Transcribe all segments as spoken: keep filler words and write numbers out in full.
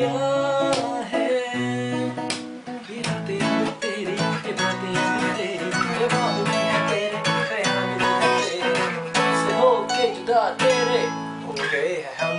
किया है। ये रातें अब तेरी, ये बातें अब तेरी, ये बात भी है तेरे, ख्याल भी है तेरे, तुझसे होके जुदा तेरे हो गए हैं हम।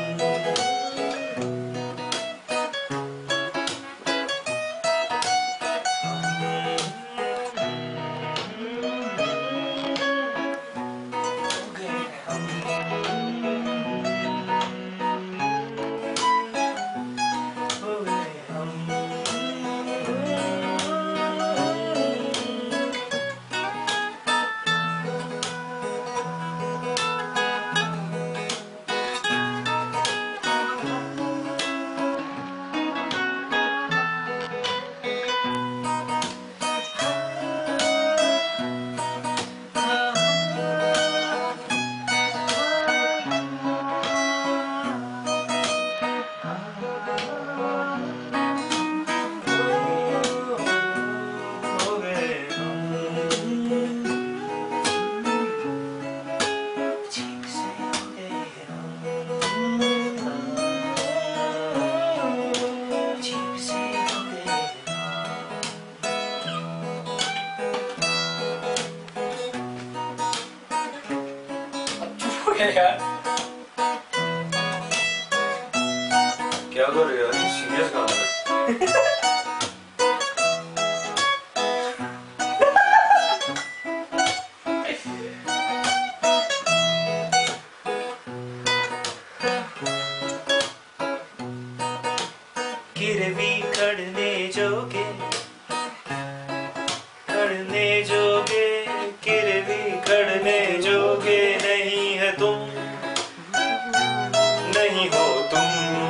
यार क्या कर रहे हो यार, सीरियस गाना है। गिरवी खड़ने जोगे, खड़ने जोगे, गिरवी खड़ने जोगे नहीं है तुम, नहीं हो तुम।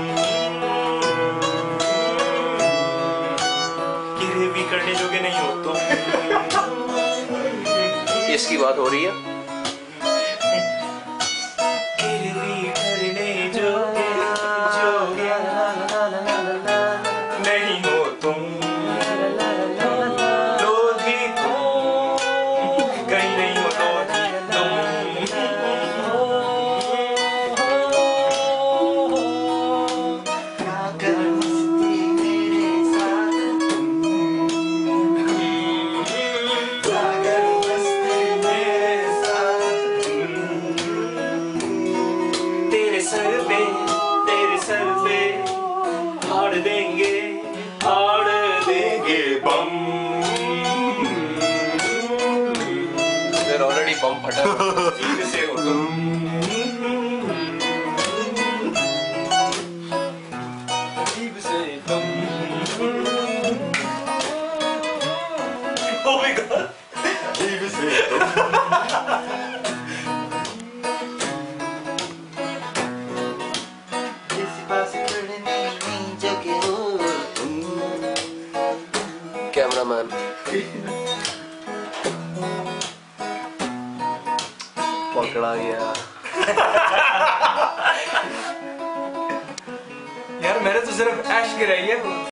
गिरवी खड़ने जोगे नहीं हो तुम। इसकी बात हो रही है। गिरवी खड़ने जोगे, जोगे नहीं हो तुम, लोधी तुम, कहीं नहीं हो लोधी तुम। अगर मस्ती मेरे साथ तुम, अगर मस्ती मेरे साथ तुम, तेरे सर पे, तेरे सर पे हाड़ देंगे, हाड़ देंगे बम। फिर ऑलरेडी बम फटा। जीत से हो तुम, जीत से तुम। Oh my God, जीत से तुम। कैमरामैन पकड़ा गया। यार मैंने तो सिर्फ ऐश गिराई है।